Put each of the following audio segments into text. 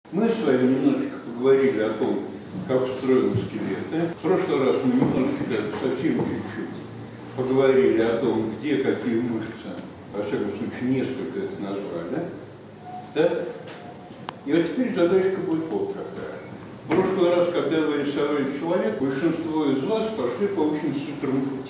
Мы с вами немножечко поговорили о том, как устроен скелет. В прошлый раз мы немножечко, совсем чуть-чуть, поговорили о том, где какие мышцы, во всяком случае, несколько их назвали. Да? И вот теперь задачка будет вот какая. В прошлый раз, когда вы рисовали человека, большинство из вас пошли по очень хитрому пути.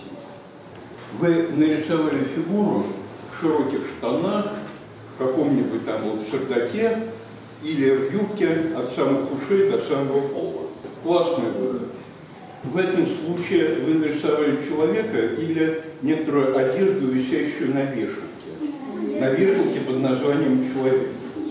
Вы нарисовали фигуру в широких штанах, в каком-нибудь там вот чердаке или в юбке от самых ушей до самого пола. Классный выбор. В этом случае вы нарисовали человека или некоторую одежду, висящую на вешалке. На вешалке под названием «Человек».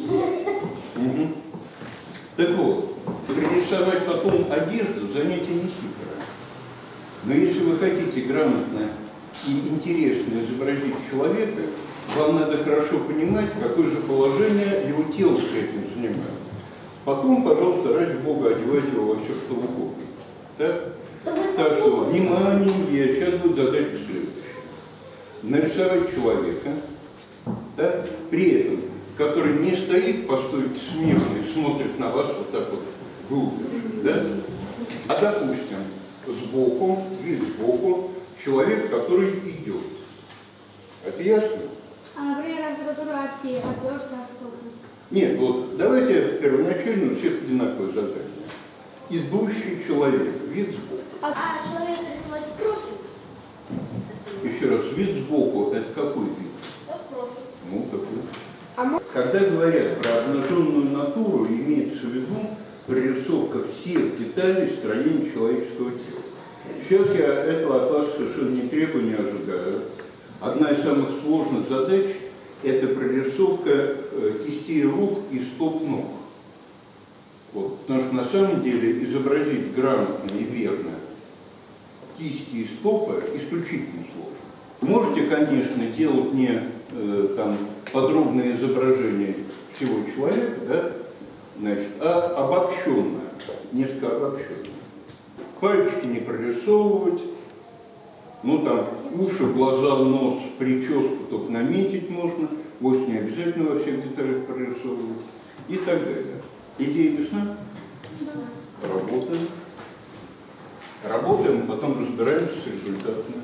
Угу. Так вот, пририсовать потом одежду занятие не хитрое. Но если вы хотите грамотно и интересно изобразить человека, вам надо хорошо понимать, какое же положение его тело с этим занимает. Потом, пожалуйста, ради Бога, одевайте его во все, что угодно. Так? Так что, внимание, сейчас будет задача следующая. Нарисовать человека, да, при этом, который не стоит по стойке смирно и смотрит на вас вот так вот глубже, да? А, допустим, сбоку, вид сбоку, человек, который идет. Это ясно? А, например, который оперся что-то. Нет, вот давайте первоначально у всех одинаковое задание. Идущий человек, вид сбоку. А человек рисовать в профиль? Еще раз, вид сбоку, это какой вид? В профиль. Ну, такой. Когда говорят про обнаженную натуру, имеется в виду прорисовка всех деталей строения человеческого тела. Сейчас я этого от вас совершенно не требую, не ожидаю. Одна из самых сложных задач – это прорисовка кистей рук и стоп ног. Вот. Потому что на самом деле изобразить грамотно и верно кисти и стопы исключительно сложно. Можете, конечно, делать не там, подробное изображение всего человека, да? Значит, а обобщенное, несколько обобщенное. Пальчики не прорисовывать, ну там уши, глаза, нос, прическу только наметить можно, вовсе не обязательно во всех деталях прорисовывать и так далее. Идея ясна? Да. Работаем. Работаем, потом разбираемся с результатами.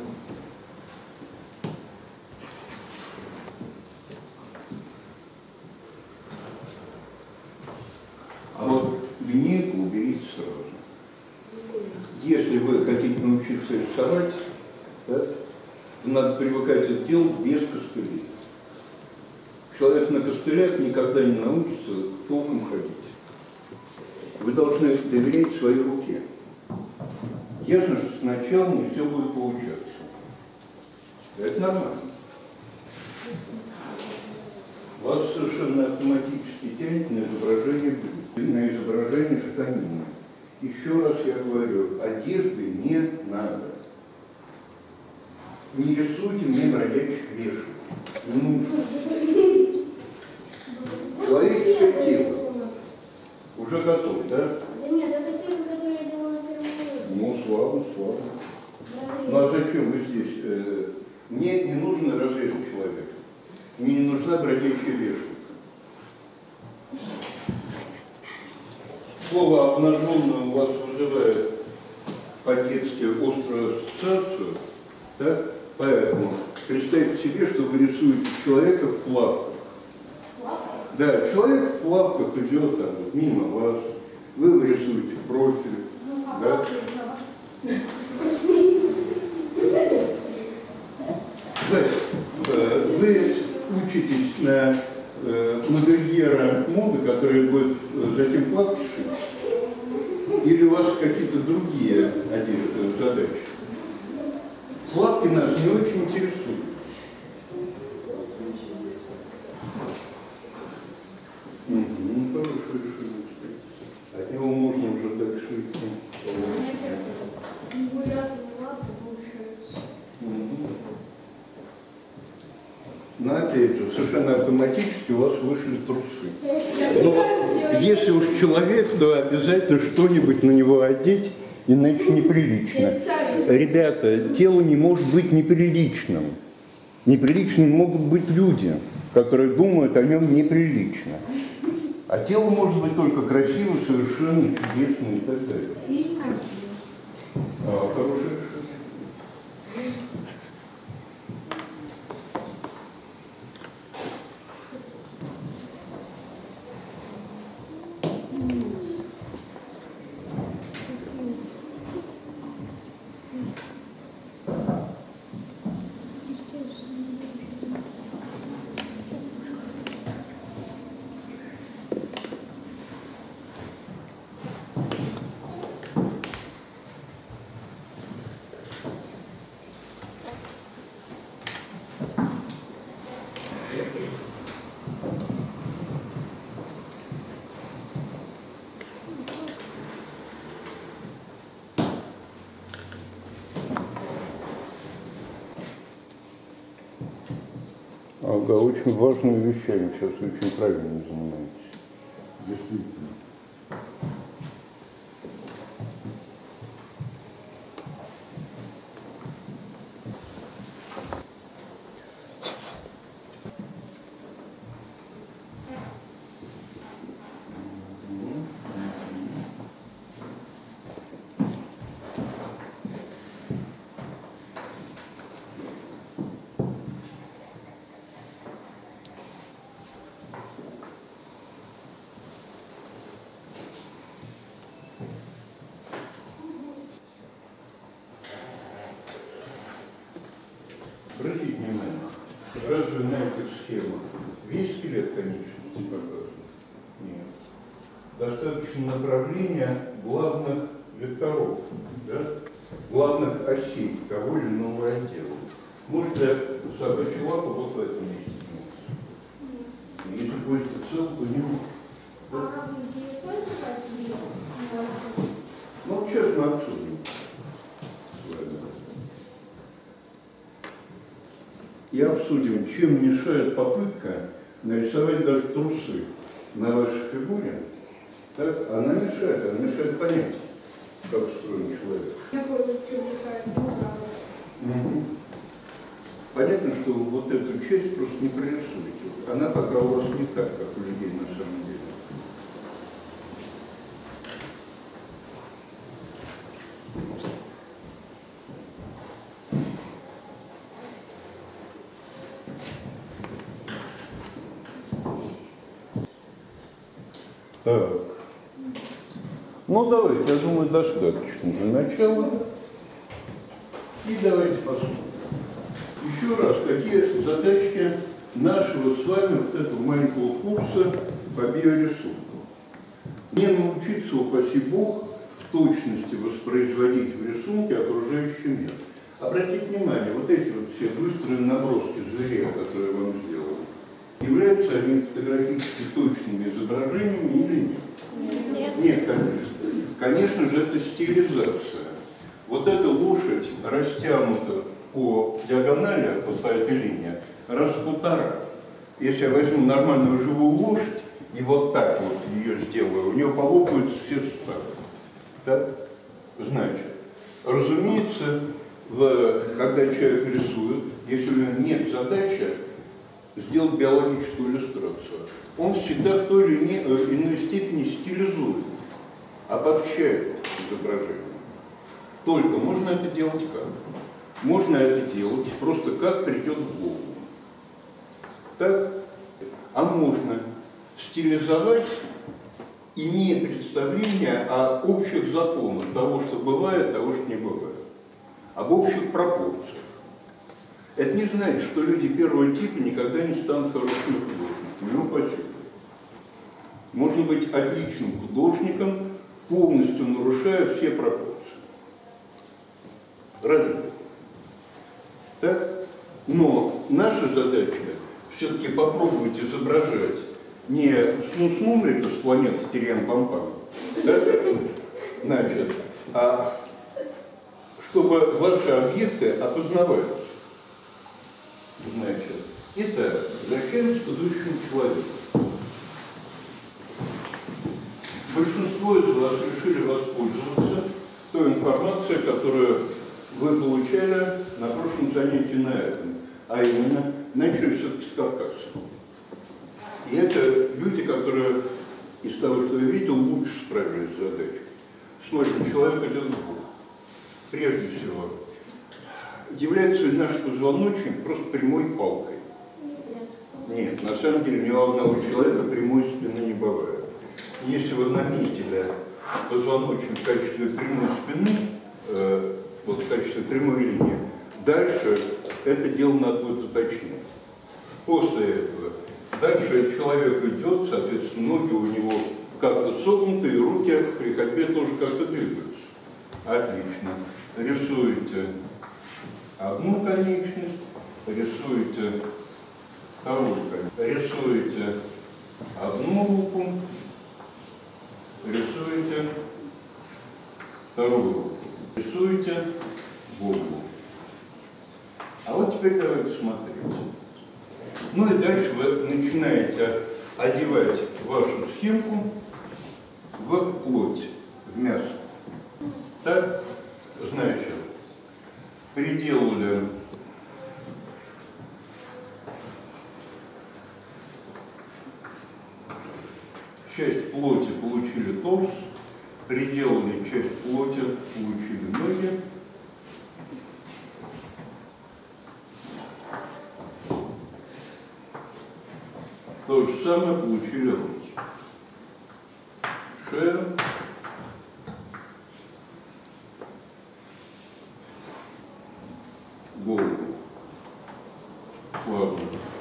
А вот линейку уберите сразу. Если вы хотите научиться рисовать, да, то надо привыкать это делать без костылей. Человек на костылях никогда не научится толком ходить. Вы должны доверять своей руке. Ясно, что сначала не все будет получаться. Это нормально. Вас совершенно автоматически тянет на изображение блюд, на изображение штанины. Еще раз я говорю, одежды не надо. Не рисуйте мне бродячих вешалок. Не нужно. Человеческое тело уже готов, да? Да нет, это фильм, который я делала на первом уроке. Ну, славно, славно. Ну а зачем вы здесь? Мне не нужно разрезать человека. Мне не нужна бродячая вешалка. Слово «обнаженное» у вас вызывает по-детски острую ассоциацию, да? Поэтому представьте себе, что вы рисуете человека в плавках. Да, человек в плавках идет там, мимо вас, вы рисуете профиль. Да? Вы учитесь на модельера моды, который будет затем плавки шить, или у вас какие-то другие одежды, задачи? Плавки нас не очень интересуют. Хорошее решение. От него можно уже дальше идти. Но опять же, совершенно автоматически у вас вышли трусы. Но если уж человек, то обязательно что-нибудь на него одеть, иначе неприлично. Ребята, тело не может быть неприличным. Неприличными могут быть люди, которые думают о нем неприлично. А тело может быть только красивым. совершенно чудесные и так далее. И не хочу. Хорошее решение. Ага, очень важными вещами сейчас очень правильно занимаетесь. Действительно. Обратите внимание, разве на эту схему весь скелет конечности показан? Нет. Достаточно направления главных векторов, да? Главных осей того или иного отдела. Может ли собачья лапа вот в этом месте? Нет. Если кость цел, то не может. Да? Ну, сейчас мы обсудим. И обсудим, чем мешает попытка нарисовать даже трусы на вашей фигуре. Так? Она мешает понять, как устроен человек. Угу. Понятно, что вот эту часть просто не прорисуете. Она пока у вас не так, как у людей на самом деле. Так. Ну, давайте, я думаю, достаточно для начала. И давайте посмотрим. Еще раз, какие задачки нашего с вами вот этого маленького курса по биорисунку. Не научиться, упаси Бог, в точности воспроизводить в рисунке окружающий мир. Обратите внимание, вот эти вот все быстрые наброски зверей, которые я вам сделал, являются они фотографически точными изображениями или нет? Нет. Нет, конечно. Конечно же, это стилизация. Вот эта лошадь растянута по диагонали, вот по этой линии, раз в полтора. Если я возьму нормальную живую лошадь и вот так вот ее сделаю, у нее полопаются все суставы. Так? Значит, разумеется, когда человек рисует, если у него нет задачи сделать биологическую иллюстрацию, он всегда в той или иной степени стилизует, обобщает изображение. Только можно это делать как? Можно это делать просто как придет в голову. Так? А можно стилизовать, имея представление о общих законах того, что бывает, того, что не бывает. Об общих пропорциях. Это не значит, что люди первого типа никогда не станут хорошими художниками. Ну, спасибо. Можно быть отличным художником, полностью нарушая все пропорции. Ради Бога. Так? Но наша задача все-таки попробовать изображать не снус-нумрика с планеты Тириан-Пампам, да? Значит, а чтобы ваши объекты опознавались. Значит, итак, возвращаемся к идущему человеку. Большинство из вас решили воспользоваться той информацией, которую вы получали на прошлом занятии на этом, а именно начали все-таки с Кавказа. И это люди, которые из того, что я видел, лучше справились с смотрим, человек идет в бок. Прежде всего, является ли наш позвоночник просто прямой палкой? Нет, на самом деле ни у одного человека прямой спины не бывает. Если вы наметили позвоночник в качестве прямой спины, вот в качестве прямой линии, дальше это дело надо будет уточнить. После этого дальше человек идет, соответственно, ноги у него как-то согнуты, и руки при ходьбе тоже как-то двигаются. Отлично. Рисуете одну конечность, рисуете вторую конечность, рисуете одну руку, рисуете вторую руку, рисуете голову. А вот теперь давайте смотреть. Ну и дальше вы начинаете одевать вашу схемку в плоть, в мясо. Так, значит, приделали часть плоти, получили торс, приделали часть плоти, получили ноги. То же самое получили руки. Шея. Голову. Ладно.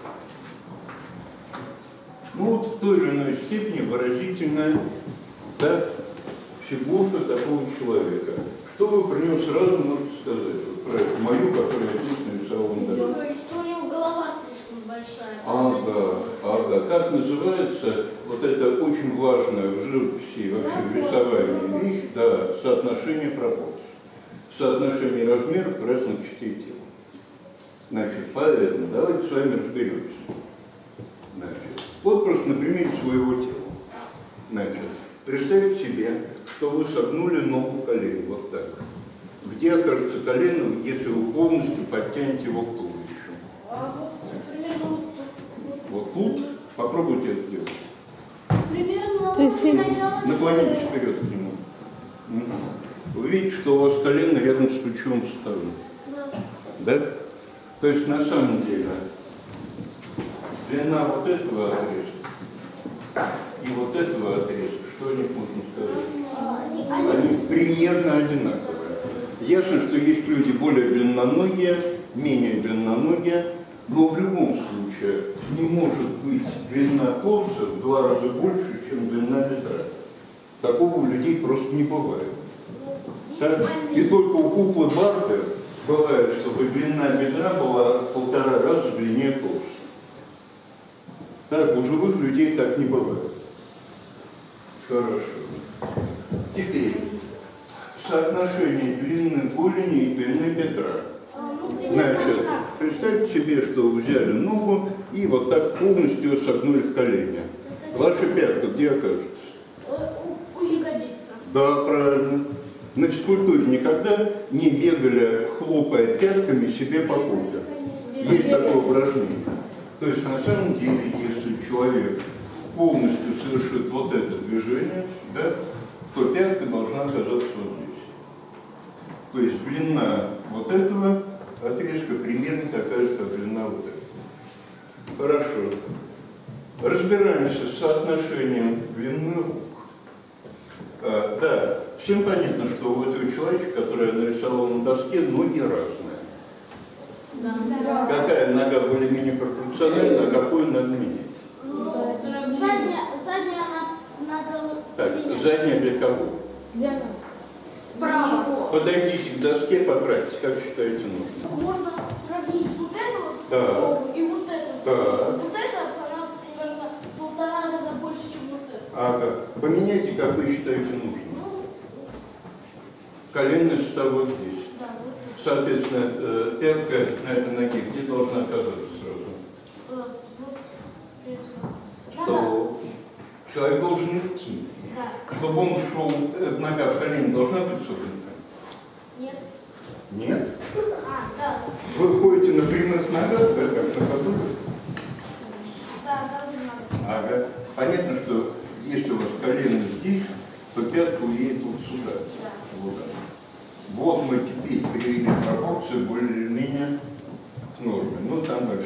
Ну вот в той или иной степени выразительная, да, фигурка такого человека. Что вы про него сразу можете сказать? Вот про эту мою, которую я здесь нарисовал на дороге. Что у него голова слишком большая. Ага. Как называется вот это очень важное в живописи и вообще в рисовании вещь, да, соотношение пропорций. Соотношение размеров разных частей тела. Значит, поэтому давайте с вами разберемся. Значит, вот просто на примере своего тела. Значит, представьте себе, что вы согнули ногу в колено, вот так. Где окажется колено, если вы полностью подтянете его к туловищу? Примерно Вот тут. Попробуйте это сделать. Примерно Наклонитесь вперед к нему. Вы видите, что у вас колено рядом с плечевым суставом. Да? То есть на самом деле длина вот этого отрезка и вот этого отрезка, что о них можно сказать? Они примерно одинаковые. Ясно, что есть люди более длинноногие, менее длинноногие, но в любом случае не может быть длина торса в 2 раза больше, чем длина бедра. Такого у людей просто не бывает. Так? И только у куклы Барби бывает, чтобы длина бедра была в 1,5 раза длиннее торса. Так, у живых людей так не бывает. Хорошо. Теперь соотношение длины голени и длины бедра. Значит, представьте себе, что вы взяли ногу и вот так полностью согнули в колени. Ваша пятка где окажется? У ягодицы. Да, правильно. На физкультуре никогда не бегали, хлопая пятками себе по попе. Есть такое упражнение. То есть на самом деле, если человек полностью совершит вот это движение, да, то пятка должна оказаться вот здесь. То есть длина вот этого отрезка примерно такая же, как длина вот этого. Хорошо. Разбираемся с соотношением длины рук. Да, всем понятно, что у этого человечка, который я нарисовал на доске, ноги разные. Да. Какая нога более-менее пропорциональна, а какую надо менять? Задняя надо... Так, задняя для кого? Справа. Подойдите к доске, поправьте, как считаете нужно. Можно сравнить вот эту Да. ногу и вот эту. Да. Вот эта, она примерно в 1,5 раза больше, чем вот эта. Ага. Поменяйте, как вы считаете нужно. Коленный сустав вот здесь. Да, вот. Соответственно, пятка на этой ноге где должна оказаться сразу? Вот. Что человек должен идти. Да. Чтобы он шел, нога в колени должна быть согнута? Нет. Нет? Да. Вы ходите на прямых ногах, да, как на ходу? Да, должна. Ага. Понятно, что если у вас колено здесь, то пятка уедет вот сюда. Вот, вот мы теперь привели пропорцию более-менее к норме. Ну, там дальше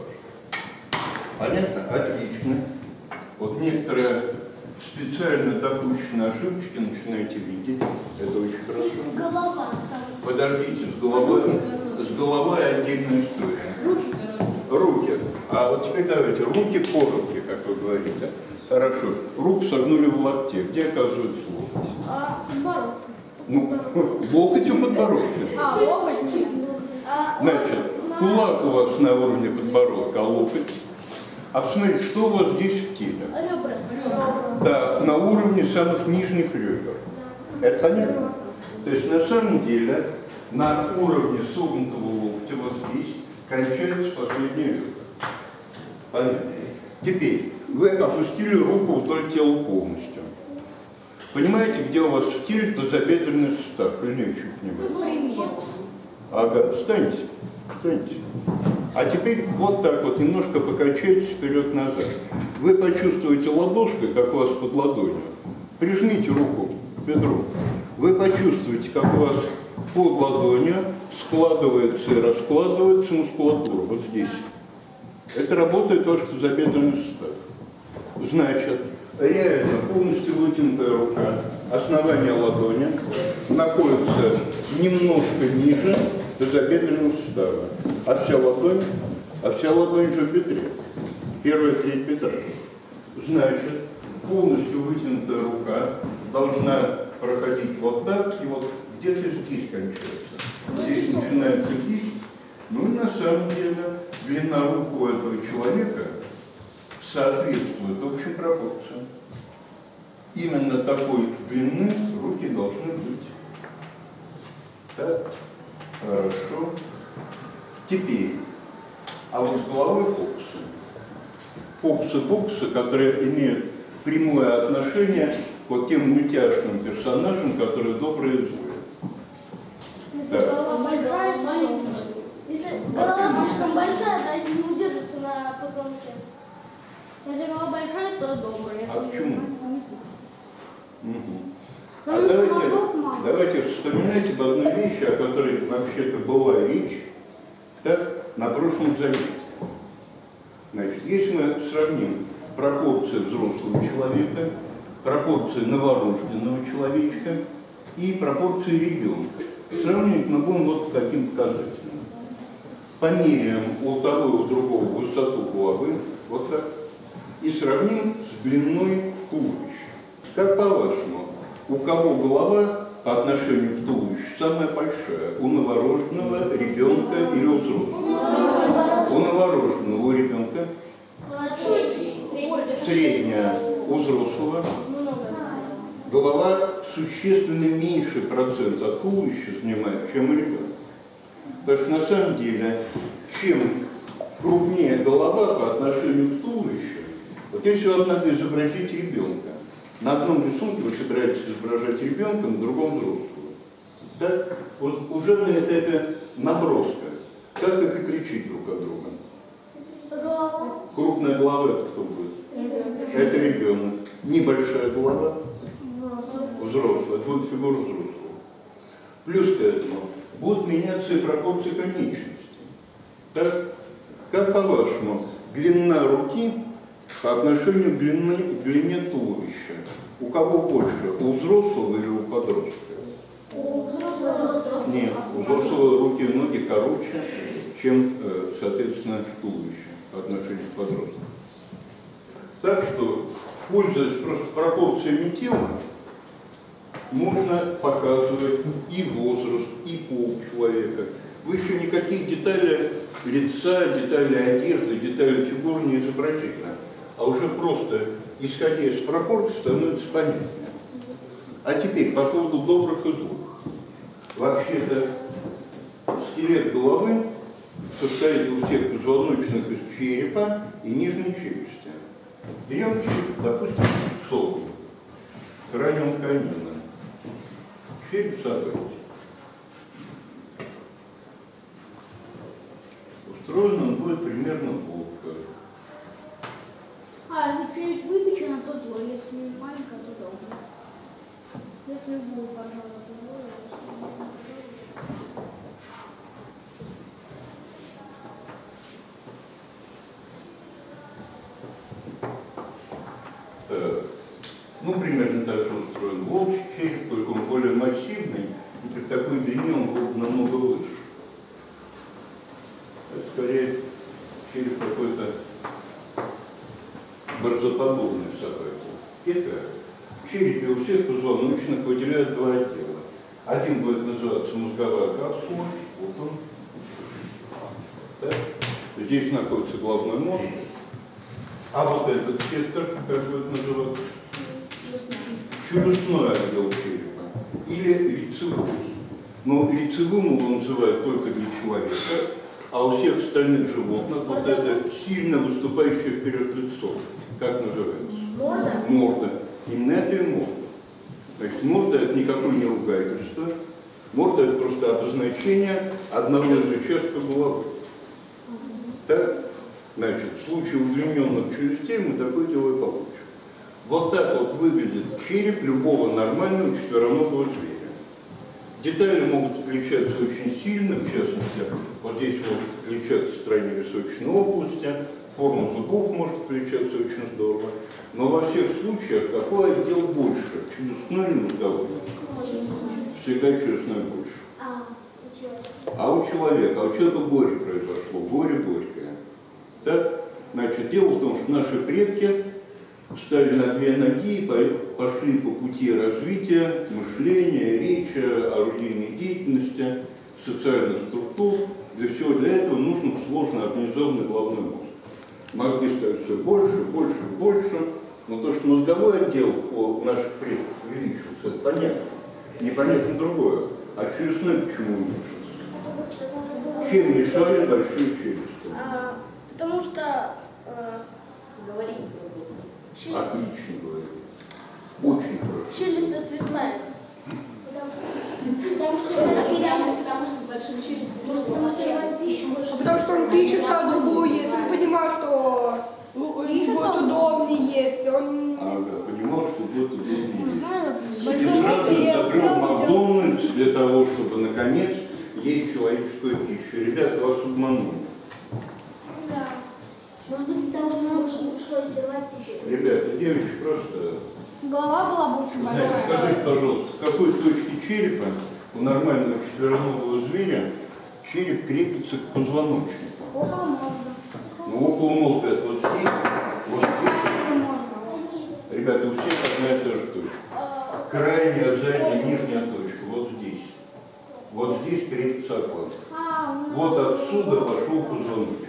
так. Понятно? Отлично. Вот некоторые специально допущенные ошибочки начинаете видеть. Это очень хорошо. Голова. Подождите, с головой отдельная история. Руки. А вот теперь давайте, руки короткие, как вы говорите. Хорошо. Руку согнули в локте. Где оказывается локоть? Подбородок. Ну, локоть у подбородка. Локоть нет. Значит, кулак у вас на уровне подбородка, а локоть. А посмотрите, что у вас здесь в теле? Ребра. Да, на уровне самых нижних ребер. Это понятно? То есть на самом деле на уровне согнутого локтя вот здесь кончается последняя ребра. Понятно? Теперь вы опустили руку вдоль тела полностью. Понимаете, где у вас в теле тазобедренный сустав? Или не очень понимаете? Ага, встаньте, встаньте. А теперь вот так вот немножко покачайтесь вперед-назад. Вы почувствуете ладошкой, как у вас под ладонью. Прижмите руку к бедру. Вы почувствуете, как у вас под ладонью складывается и раскладывается мускулатура. Вот здесь. Это работает ваш тазобедренный сустав. Значит, реально полностью вытянутая рука, основание ладони находится немножко ниже тазобедренного сустава. А вся ладонь же в бедре. Первая треть бедра. Значит, полностью вытянутая рука должна проходить вот так, и вот где-то здесь кончается. Здесь начинается кисть. Ну и на самом деле длина рук у этого человека соответствует общей пропорции. Именно такой длины руки должны быть. Так, хорошо. Теперь, а вот с головой фокусы. Фокусы, которые имеют прямое отношение к вот тем мультяшным персонажам, которые добрые и злые. Если голова большая, то если голова слишком большая, то не удержится на позвонке. Если голова большая, то добрая. А почему? Не знаю. А давайте вспоминайте об одной вещи, о которой вообще-то была речь, так, на прошлом занятии. Значит, если мы сравним пропорции взрослого человека, пропорции новорожденного человечка и пропорции ребенка, сравнивать мы будем вот таким показателем. Померяем у того и у другого высоту головы, вот так, и сравним с длиной туловища. Как по-вашему, у кого голова по отношению к туловищу самая большая? У новорожденного, ребенка или у взрослого? У новорожденного, у ребенка? Средняя. У взрослого? Голова существенно меньше процент от туловища занимает, чем у ребенка. Потому что на самом деле, чем крупнее голова по отношению к туловищу, вот если вам надо изобразить ребенка, на одном рисунке вы собираетесь изображать ребенка, на другом взрослого. Да? Вот уже на этапе наброска. Как их отличить друг от друга? Крупная голова это кто будет? Это ребенок. Небольшая голова? Взрослая. Это будет фигура взрослого. Плюс к этому будут меняться и пропорции конечностей. Так? Как по-вашему, длина руки по отношению к длине туловища? У кого больше? У взрослого или у подростка? У взрослого. Нет, у взрослого руки и ноги короче, чем, соответственно, туловище по отношению к подростку. Так что, пользуясь просто пропорциями тела, можно показывать и возраст, и пол человека. Вы еще никаких деталей лица, деталей одежды, деталей фигуры не изобразили. А уже просто, исходя из пропорций, становится понятнее. А теперь по поводу добрых и злых. Вообще-то скелет головы состоит у всех позвоночных из черепа и нижней челюсти. Берем череп, допустим, согнутый, краниум канина. Череп согнутый. Устроен он будет примерно плохо. А если челюсть выпечена, то зло, если маленькая, то добрая. если будет, пожалуйста. Ну, примерно так же устроен волчий череп, только он более массивный, и при такой длине он был намного выше. Это скорее череп какой-то борзоподобной собаки. Итак, в черепе у всех позвоночных выделяют два отдела. Один будет называться мозговая капсула, вот он. Так. Здесь находится головной мозг. А вот этот сектор, как будет называться? Челюстной отдел черепа. Или лицевой. Но лицевым его называют только для человека, а у всех остальных животных вот это сильно выступающее вперед лицо. Как называется? Морда. Морда. Именно это и морда. Значит, морда это никакое не ругательство. Морда это просто обозначение одного из участков головы. Так? Значит, в случае удлиненных челюстей мы такое дело и получим. Вот так вот выглядит череп любого нормального четвероногого зверя. Детали могут отличаться очень сильно, в частности, вот здесь может отличаться строение височной области, форма зубов может отличаться очень здорово. Но во всех случаях какой отдел больше, челюстной или мозговой? Всегда челюстной больше. А у человека горе произошло, горе горькое. Так? Значит, дело в том, что наши предки встали на две ноги и пошли по пути развития, мышления, речи, орудийной деятельности, социальных структур. Для всего для этого нужен сложно организованный головной мозг. Мозги стали все больше, больше, больше. Но то, что мозговой отдел у наших предков увеличился, это понятно. Непонятно другое. А челюстной почему уменьшился? Чем мешали большие челюсти? Потому что Говори. Отлично говорю. Очень хорошо. челюсть отвисает. Потому что большие челюсти. Потому что он пищу стал другую есть, он понимал, что будет удобнее есть. Он... Ага, понимал, что будет удобнее. Знаешь, И сразу закрыл Макдональдс для того, чтобы наконец есть человеческую пищу. Ребята, вас обманули. Да. Может быть, потому что нам пришлось сорвать пищу. Ребята, девочки просто... Голова была бы очень Знаете, большая. скажите, пожалуйста, с какой точки черепа у нормального четвероногого зверя череп крепится к позвоночнику? Около мозга. Ну, около мозга это вот здесь, вот здесь. Мозга. Ребята, у всех одна и та же точка. Крайняя, задняя, нижняя точка. Вот здесь. Вот здесь крепится оклад. Вот отсюда пошел позвоночник.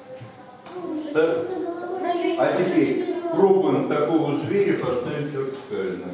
Так? А теперь пробуем такого зверя поставить вертикально.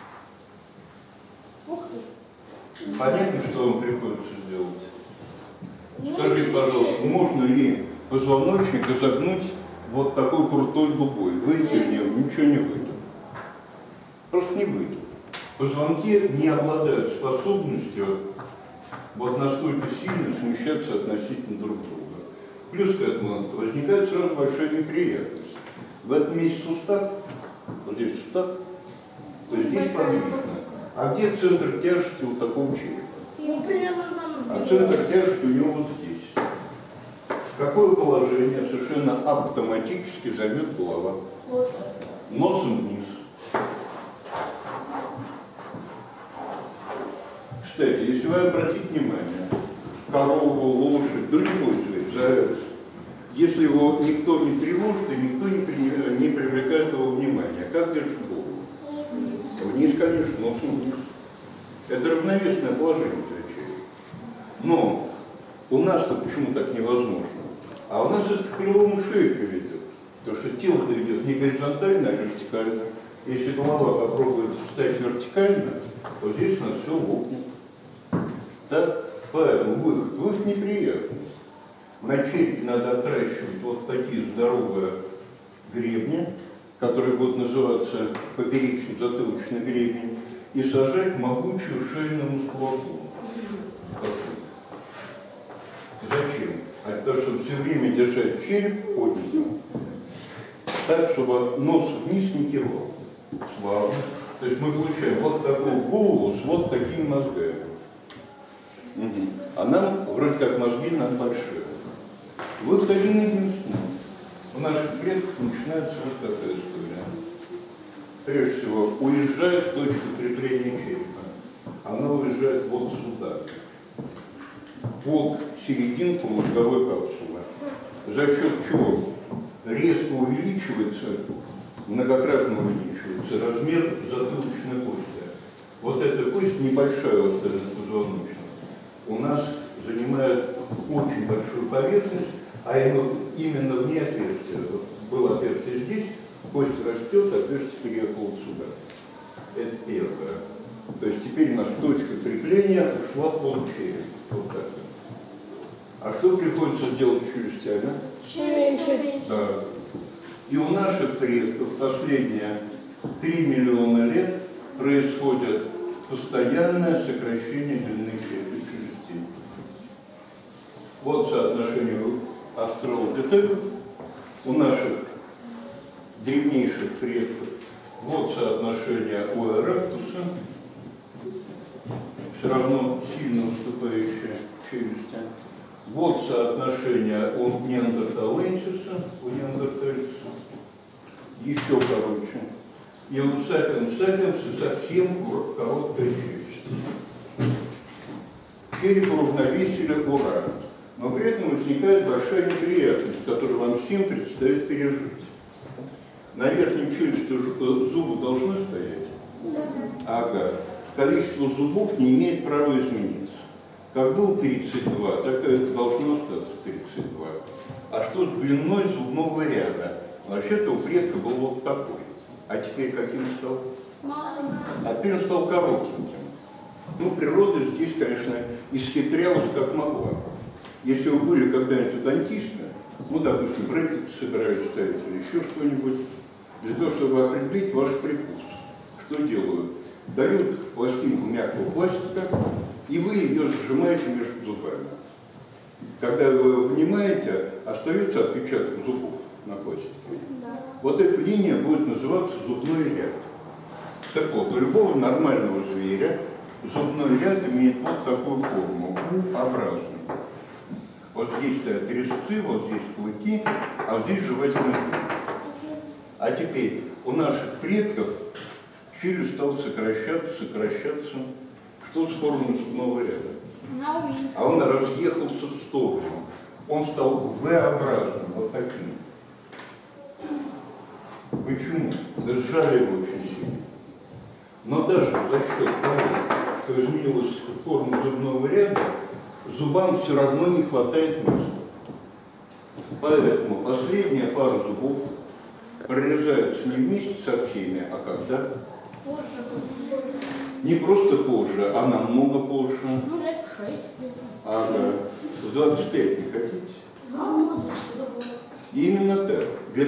Понятно, что вам приходится сделать? Скажите, пожалуйста, можно ли позвоночник изогнуть вот такой крутой дугой? Выйдет из него? Ничего не выйдет. Просто не выйдет. Позвонки не обладают способностью вот настолько сильно смещаться относительно друг друга. Плюс к этому возникает сразу большая неприятность. В этом месте сустав, вот здесь сустав, то есть здесь подвижно. А где центр тяжести у такого черепа? А центр тяжести у него вот здесь. Какое положение совершенно автоматически займет голова? Носом вниз. Кстати, если вы обратите внимание, корову, лошадь, да любой зверь, заяц, если его никто не тревожит и никто не привлекает его внимания, как держит голову? Вниз, конечно, носом вниз. Это равновесное положение для черепа. Но у нас-то почему так невозможно? А у нас это к перелому шеи приведет. Потому что тело-то идет не горизонтально, а вертикально. Если голова попробует встать вертикально, то здесь у нас все лопнет. Так? Поэтому выход неприятный. На черепе надо отращивать вот такие здоровые гребни, которые будут называться поперечно-затылочный гребень, и сажать могучую шейную мускулатуру. Зачем? А для того, чтобы все время держать череп поднятым, так, чтобы нос вниз не кивал. Славно. То есть мы получаем вот такую голову мозгами. А нам, вроде как, мозги нам большие. Вот один единственный. У наших предков начинается вот такая история. Прежде всего, уезжает точка крепления черепа. Она уезжает вот сюда, под серединку мозговой капсулы. За счет чего резко увеличивается, многократно увеличивается размер затылочной кости. Вот эта кость, небольшая вот эта позвоночная, у нас занимает очень большую поверхность, а именно вне отверстия. Вот было отверстие здесь, кость растет, отверстие переехало сюда. Это первое. То есть теперь у нас точка крепления ушла в полчерепа. Вот так. А что приходится сделать с челюстями? Да. И у наших предков последние 3 миллиона лет происходит постоянное сокращение длины челюстей. Вот соотношение австралопитеков у наших древнейших предков. Вот соотношение у эректуса, все равно сильно уступающие челюсти. Вот соотношение у неандерталенсиса, у неандертальца, еще короче. И у сапиенса совсем короткая челюсть. Череп уравновесили, ура. Но при этом возникает большая неприятность, которую вам всем предстоит пережить. На верхнем челюсти зубы должны стоять? Ага. Количество зубов не имеет права измениться. Как был 32, так и должно остаться 32. А что с длиной зубного ряда? Вообще-то у предка был вот такой. А теперь каким стал? А теперь он стал коротеньким. Ну, природа здесь, конечно, исхитрялась как могла. Если вы были когда-нибудь у дантиста, ну, допустим, брэкеты собирались ставить или еще что-нибудь, для того, чтобы определить ваш прикус, что делают? Дают пластинку мягкого пластика, и вы ее сжимаете между зубами. Когда вы его вынимаете, остается отпечаток зубов на пластике. Вот эта линия будет называться зубной ряд. Так вот, у любого нормального зверя зубной ряд имеет вот такую форму, U-образную. Вот здесь стоят резцы, вот здесь клыки, а вот здесь жевательная трубка. А теперь у наших предков челюсть стал сокращаться. Что с формой зубного ряда? А он разъехался в сторону. Он стал V-образным, вот таким. Почему? Да сжали его очень сильно. Но даже за счет того, что изменилась форма зубного ряда, зубам все равно не хватает места. Поэтому последняя пара зубов прорезается не вместе со всеми, а когда? Не просто позже, а намного позже. Ну, лет 6. Ага. В 25 не хотите? Именно так. Для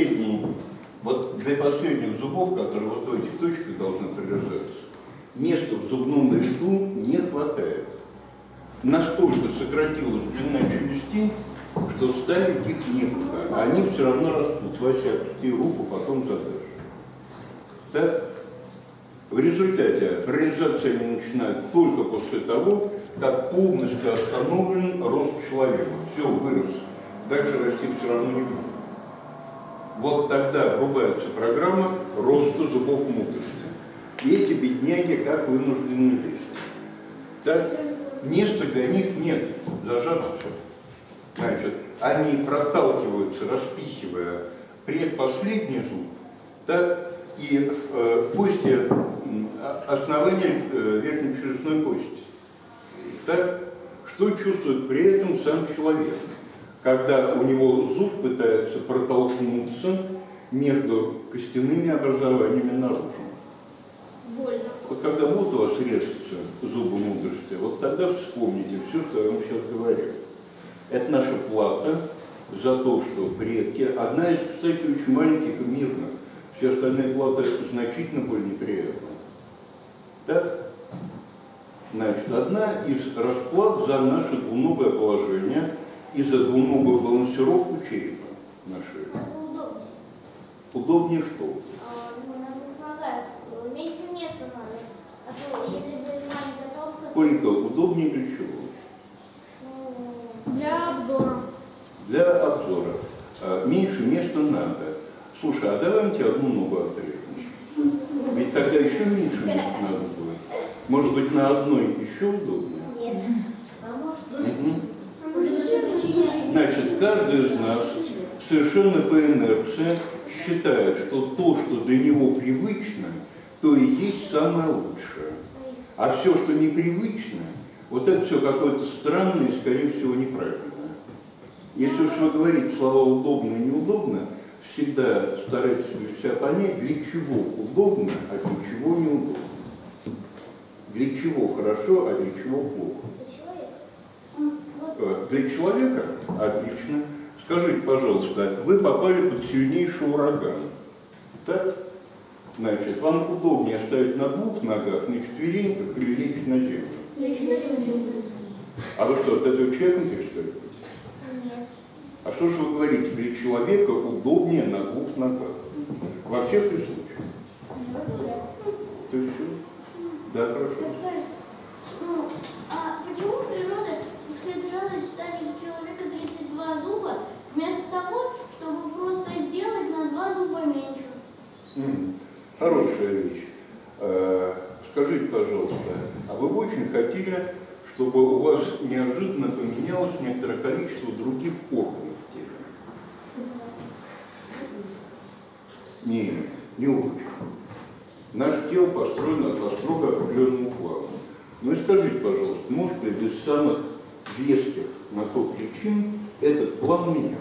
последних зубов, которые вот в этих точках должны прорезаться, места в зубном ряду не хватает. Настолько сократилась длина челюстей, что ставить их некуда. Они все равно растут. Вася, опусти руку, потом задашь. Так? В результате прорезаться они начинают только после того, как полностью остановлен рост человека. Все, вырос. Дальше расти все равно не будет. Вот тогда врубается программа роста зубов мудрости. И эти бедняги как вынуждены лезть. Так? Места для них нет. Зажато все. Значит, они проталкиваются, распихивая предпоследний зуб, так, и кости, основания верхней челюстной кости. Так, что чувствует при этом сам человек, когда у него зуб пытается протолкнуться между костяными образованиями наружу? Больно. Вот когда будут у вас резаться зубы мудрости, вот тогда вспомните все, что я вам сейчас говорю. Это наша плата за то, что предки, одна из, кстати, очень маленьких и мирных, все остальные платы значительно более неприятные. Так? Значит, одна из расплат за наше двуногое положение и за двуногую балансировку черепа на шее. Это удобнее. Удобнее что? Нам помогает. Меньше места надо. А то, если маленькая Коленька, удобнее для чего? Для обзора. Для обзора. Меньше места надо. Слушай, а давай мы тебе одну ногу отрежем. Ведь тогда еще меньше места надо будет. Может быть, на одной еще удобнее? Нет. Значит, каждый из нас совершенно по инерции считает, что то, что для него привычно, то и есть самое лучшее. А все, что непривычно, вот это все какое-то странное и, скорее всего, неправильное. Если уж вы говорите слова «удобно» и «неудобно», всегда старайтесь для себя понять, для чего удобно, а для чего неудобно. Для чего хорошо, а для чего плохо. Для человека отлично. Скажите, пожалуйста, вы попали под сильнейший ураган. Так? Значит, вам удобнее оставить на двух ногах, на четвереньках или лечь на землю? А вы что, от этого человеком перестали быть? Нет. А что же вы говорите, для человека удобнее на двух ногах? Во всех случаях? То есть все? Да, хорошо. То есть, ну, а почему природа исхитрилась ставить у человека 32 зуба, вместо того, чтобы просто сделать на 2 зуба меньше? Хорошая вещь. Скажите, пожалуйста, а вы бы очень хотели, чтобы у вас неожиданно поменялось некоторое количество других органов в теле? Нет, не очень. Наше тело построено по строго определенному плану. Ну и скажите, пожалуйста, может ли без самых веских на то причин этот план меняться?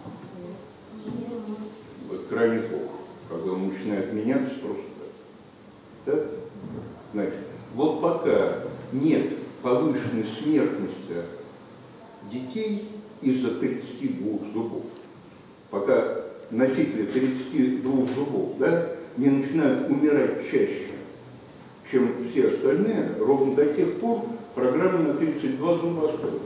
Вот крайне плохо, когда он начинает меняться просто так. Так? Значит, вот пока нет повышенной смертности детей из-за 32 зубов, пока носители 32 зубов, да, не начинают умирать чаще, чем все остальные, ровно до тех пор программа на 32 зуба остается.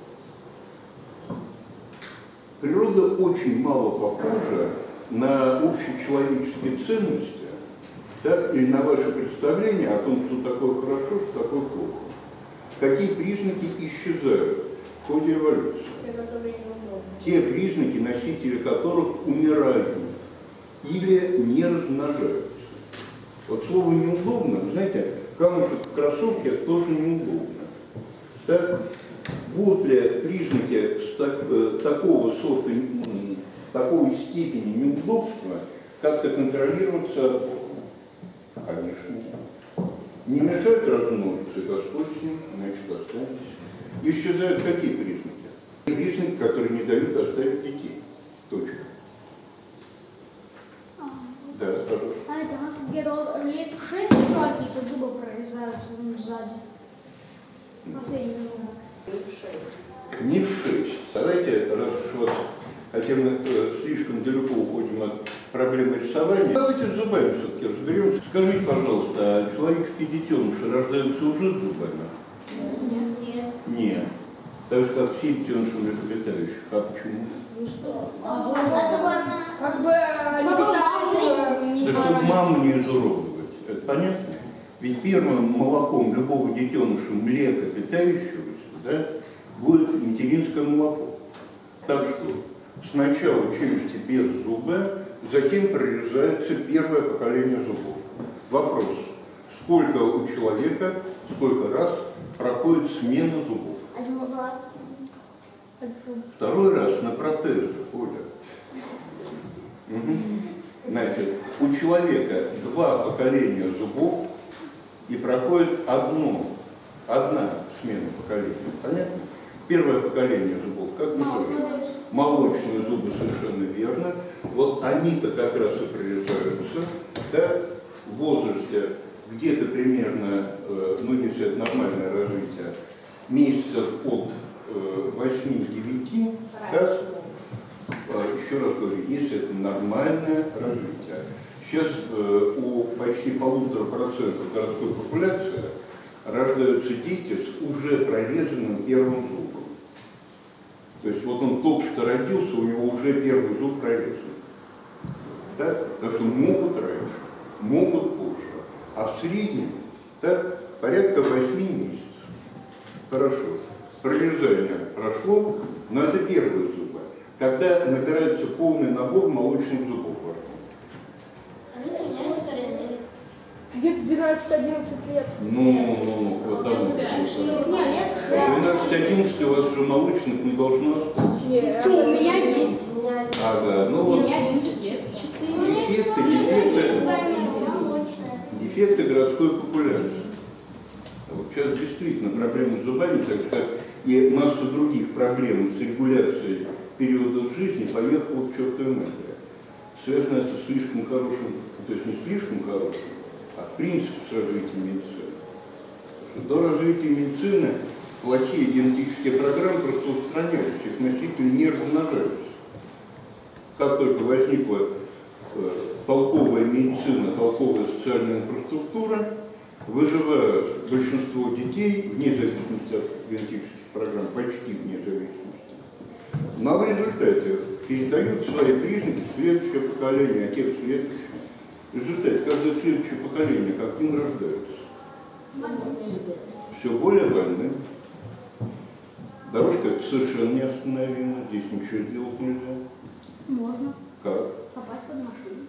Природа очень мало похожа на общечеловеческие ценности, так, или на ваше представление о том, что такое хорошо, что такое плохо. Какие признаки исчезают в ходе эволюции? Те признаки, носители которых умирают или не размножаются. Вот слово «неудобно», знаете, камушек в кроссовке тоже неудобно. Так? Будут ли признаки такого сорта, такой степени неудобства как-то контролироваться от Бога? Конечно, нет. Не мешают размножиться, Господь с ним, значит, останетесь. Исчезают какие признаки? Признаки, которые не дают оставить детей. Точка. Да, пожалуйста. А это у нас где-то лет в 6 какие-то зубы прорезаются сзади. Последний зуб. Не в 6. Давайте, раз уж вот, хотя мы слишком далеко уходим от проблемы рисования, давайте с зубами все-таки разберемся. Скажите, пожалуйста, а человеческие детеныши рождаются уже с зубами? Нет. Нет. Так же, как все детеныши млекопитающих. А почему? Как бы они питаются. Да чтобы маму не изуродовать. Это понятно? Ведь первым молоком любого детеныша млекопитающегося, да, будет материнское молоко. Так что сначала челюсти без зуба, затем прорезается первое поколение зубов. Вопрос: сколько у человека, сколько раз проходит смена зубов? Второй раз на протезе, Оля. Значит, у человека 2 поколения зубов и проходит одна смена поколений. Понятно? Первое поколение зубов, как называется? Молочные зубы, совершенно верно. Вот они-то как раз и прорезаются, да, в возрасте где-то примерно, ну если это нормальное развитие, месяцев от 8-9, да, еще раз говорю, если это нормальное развитие. Сейчас у почти 1,5% городской популяции рождаются дети с уже прорезанным первым зубом. То есть вот он только что родился, у него уже первый зуб прорезан. Так? Так что могут раньше, могут позже. А в среднем так, порядка 8 месяцев. Хорошо. Прорезание прошло, но это первые зубы. Когда набирается полный набор молочных зубов во рту. Они соединяются коренными. 12-11 лет. Ну, вот там. Нет, 12-11 у вас же молочных не должно остаться. Нет. У меня есть. Ага, ну вот. Дефекты городской популяции. А вот сейчас действительно проблемы с зубами, так как и массу других проблем с регуляцией периодов жизни поехала к чертовой матери. Связано это с слишком хорошим, то есть не слишком хорошим, а в принципе с развитием медицины. Потому что до развития медицины плохие генетические программы просто устранялись, их носители не размножались. Как только возникла толковая медицина, толковая социальная инфраструктура, выживают большинство детей, вне зависимости от генетических программ, почти вне зависимости. Но в результате передают свои признаки в следующее поколение, а тех следующих. В результате каждое следующее поколение каким рождается? Все более больным. Дорожка совершенно неостановима, здесь ничего сделать нельзя. Можно Как? попасть под машину.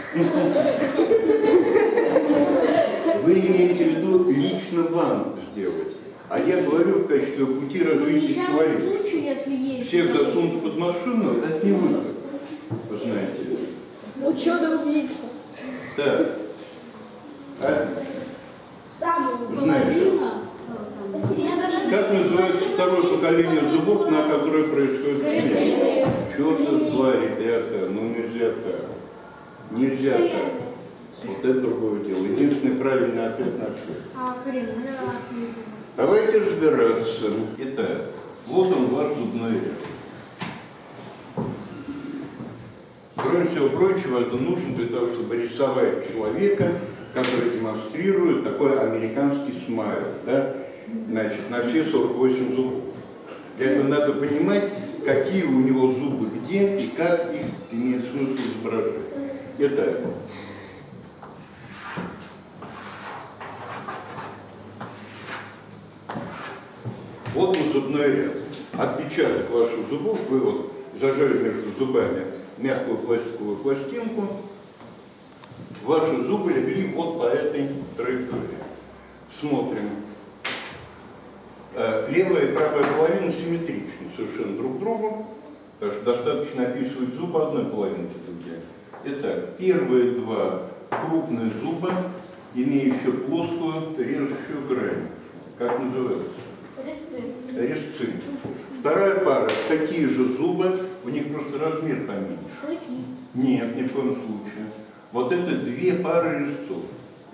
Вы имеете в виду лично вам сделать. А я говорю в качестве пути развития человека. Случай, если есть. Всех засунуть под машину, это не выход. Вы знаете. Ученый-убийца. Так. А, Самую знаете, как называется второе поколение зубов, на которое происходит смерть? Черт зла, ребята, ну нельзя так. Нельзя так. Вот это другое дело. Единственный правильный ответ на все. А коренные Давайте разбираться. Итак, вот он ваш зубной ряд. Кроме всего прочего, это нужно для того, чтобы рисовать человека, который демонстрирует такой американский смайл, да? Значит, на все 48 зубов. Для этого надо понимать, какие у него зубы где и как их имеет смысл изображать. Итак, вот он зубной ряд. Отпечаток ваших зубов, вы вот зажали между зубами мягкую пластиковую пластинку, ваши зубы легли вот по этой траектории. Смотрим. Левая и правая половина симметричны совершенно друг к другу, так что достаточно описывать зубы одной половинки другие. Итак, первые два крупные зуба, имеющие плоскую режущую грань. Как называется? резцы. Резцы. Вторая пара, такие же зубы, у них просто размер поменьше. Клыки. Нет, ни в коем случае. Вот это две пары резцов.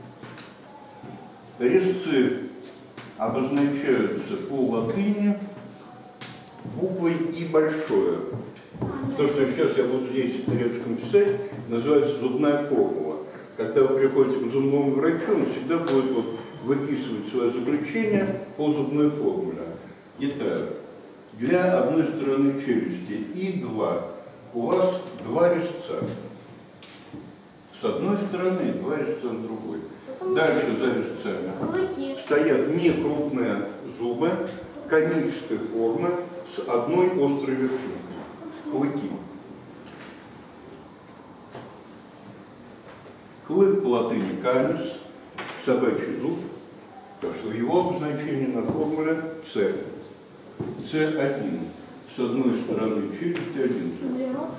Резцы обозначаются по латыни буквой И большое. То, что сейчас я буду здесь рядышком писать, называется зубная формула. Когда вы приходите к зубному врачу, он всегда будет вот выписывать свое заключение по зубной формуле. Итак, для одной стороны челюсти И2 у вас два резца. С одной стороны, два резца с другой. Дальше за резцами Клыки. стоят некрупные зубы конической формы с одной острой вершинкой. Клыки. Клык по латыни канис, собачий зуб, так что его обозначение на формуле С. С1. С одной стороны челюсти один зуб. Углерод.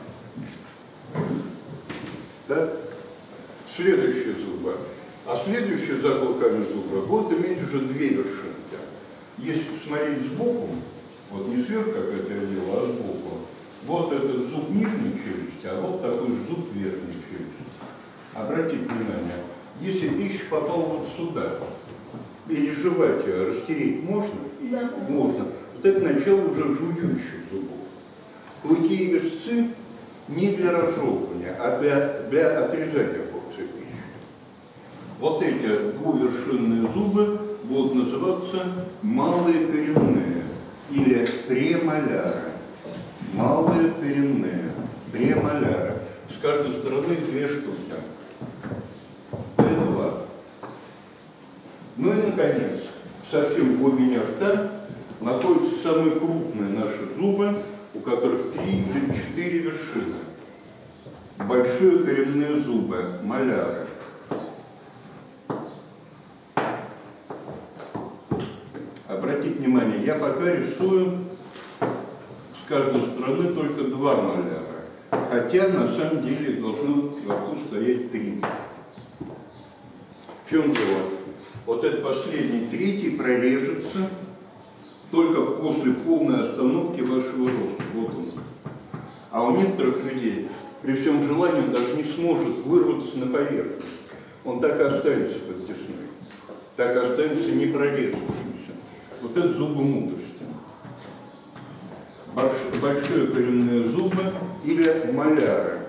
Так? Следующие зубы. А следующие за клыками зуба будут иметь уже две вершинки. Если посмотреть сбоку, вот не сверху, как это я делал, а сбоку, вот этот зуб нижней челюсти, а вот такой же зуб верхней челюсти. Обратите внимание, если пища попала вот сюда, пережевать ее, растереть можно? Да. Можно. Вот это начало уже жующих зубов. Клыки и резцы не для разжевывания, а для отрезания порции пищи. Вот эти двувершинные зубы будут называться малые коренные или премоляры. Малые коренные, премоляры. С каждой стороны две штуки. П2. Ну и, наконец, совсем в глубине рта, находятся самые крупные наши зубы, у которых 3 или 4 вершины. Большие коренные зубы, маляры. Обратите внимание, я пока рисую с каждой стороны только 2 маляра, хотя на самом деле должно во рту стоять 3. В чем дело? Вот этот последний, 3-й, прорежется только после полной остановки вашего роста. Вот он. А у некоторых людей при всем желании он даже не сможет вырваться на поверхность. Он так и останется под десной, так и останется не прорезавшимся. Вот это зубы мудрости. Большие коренные зубы или маляры.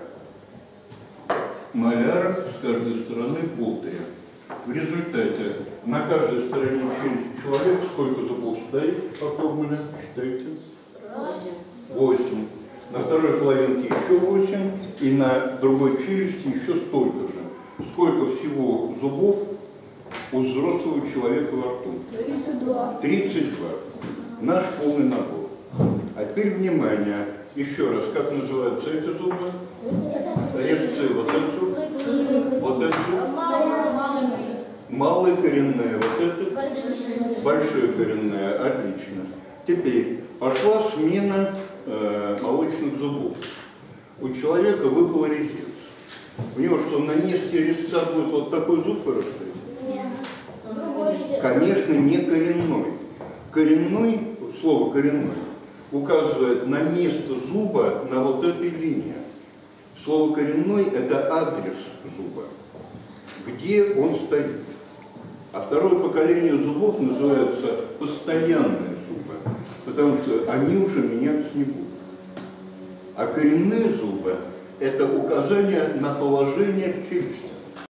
Маляр с каждой стороны по 3. В результате на каждой стороне челюсти человека сколько зубов стоит по формуле? Считайте. 8. На второй половинке еще 8, и на другой челюсти еще столько же. Сколько всего зубов у взрослого человека во рту? 32. 32. Наш полный набор. А теперь внимание. Еще раз, как называются эти зубы? Резцы. Вот этот зуб. Вот этот зуб. Малые коренные. Вот это. Большие коренные. Отлично. Теперь пошла смена молочных зубов. У человека выпал резец. У него что, на месте резца будет вот такой зуб вырастать? Другой. Конечно, не коренной. Коренной, слово коренной, указывает на место зуба на вот этой линии. Слово коренной – это адрес зуба, где он стоит. А второе поколение зубов называется постоянные зубы, потому что они уже меняться не будут. А коренные зубы – это указание на положение в челюсти.